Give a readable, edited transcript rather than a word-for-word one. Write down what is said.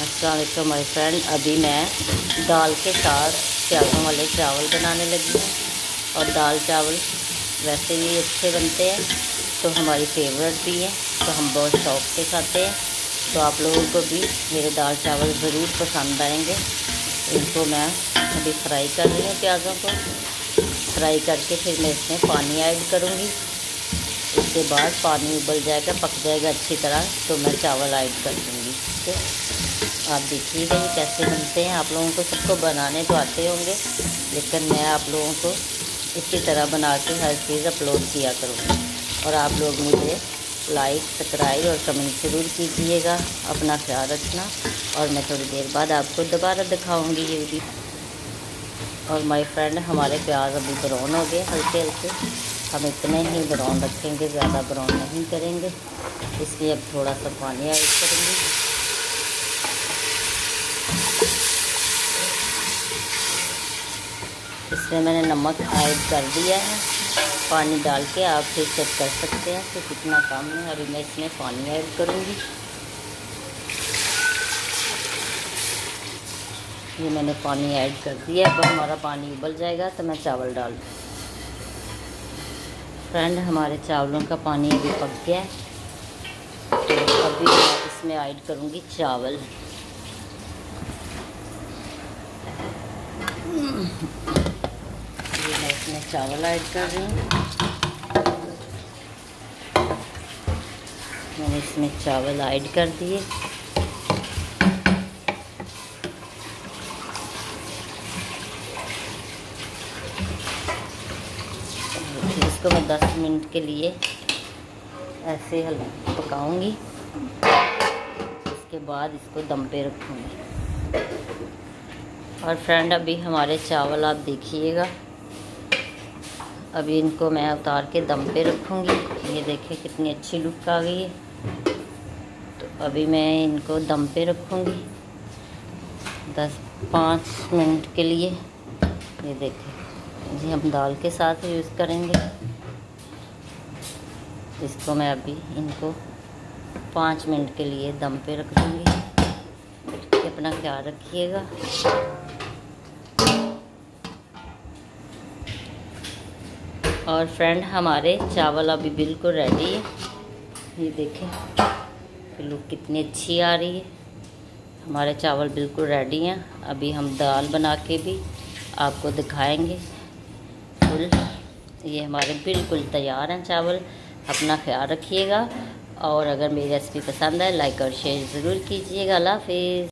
अस्सलाम वालेकुम my friend. अभी मैं दाल के साथ प्याज़ों वाले चावल बनाने लगी हूँ। और दाल चावल वैसे भी अच्छे बनते हैं, तो हमारी फेवरेट भी है, तो हम बहुत शौक़ से खाते हैं। तो आप लोगों को भी मेरे दाल चावल ज़रूर पसंद आएंगे। इनको मैं अभी फ्राई कर रही हूँ। प्याज़ों को फ्राई करके फिर मैं इसमें पानी ऐड करूँगी। उसके बाद पानी उबल जाएगा, पक जाएगा अच्छी तरह, तो मैं चावल ऐड कर दूँगी। ठीक है, आप देखिएगा ये कैसे बनते हैं। आप लोगों को सबको बनाने तो आते होंगे, लेकिन मैं आप लोगों को इसी तरह बना के हर चीज़ अपलोड किया करूँगी। और आप लोग मुझे लाइक, सब्सक्राइब और कमेंट ज़रूर कीजिएगा। अपना ख्याल रखना, और मैं थोड़ी देर बाद आपको दोबारा दिखाऊँगी ये वीडियो। और माय फ्रेंड, हमारे प्याज अभी ब्राउन हो गए हल्के हल्के। हम इतने ही ब्राउन रखेंगे, ज़्यादा ब्राउन नहीं करेंगे। इसलिए अब थोड़ा सा पानी ऐड करेंगे। इसमें मैंने नमक ऐड कर दिया है। पानी डाल के आप फिर चेक कर सकते हैं कि कितना कम है। अभी मैं इसमें पानी ऐड करूँगी। ये मैंने पानी ऐड कर दिया। अब हमारा पानी उबल जाएगा तो मैं चावल डाल दूँ। फ्रेंड, हमारे चावलों का पानी अभी पक गया है, तो अभी मैं इसमें ऐड करूँगी चावल। ये मैं इसमें चावल ऐड कर रही हूँ। मैंने इसमें चावल ऐड कर दिए। इसको मैं 10 मिनट के लिए ऐसे हल्का पकाऊंगी। इसके बाद इसको दम पे रखूँगी। और फ्रेंड, अभी हमारे चावल आप देखिएगा। अभी इनको मैं उतार के दम पे रखूँगी। ये देखिए कितनी अच्छी लुक आ गई है। तो अभी मैं इनको दम पे रखूँगी 5 मिनट के लिए। ये देखिए जी, हम दाल के साथ यूज़ करेंगे। इसको मैं अभी इनको 5 मिनट के लिए दम पे रख दूँगी। अपना ख्याल रखिएगा। और फ्रेंड, हमारे चावल अभी बिल्कुल रेडी है। ये देखें लुक कितनी अच्छी आ रही है। हमारे चावल बिल्कुल रेडी हैं। अभी हम दाल बना के भी आपको दिखाएंगे फुल। ये हमारे बिल्कुल तैयार हैं चावल। अपना ख्याल रखिएगा, और अगर मेरी रेसिपी पसंद है लाइक और शेयर ज़रूर कीजिएगा। अल्लाह हाफ़िज़।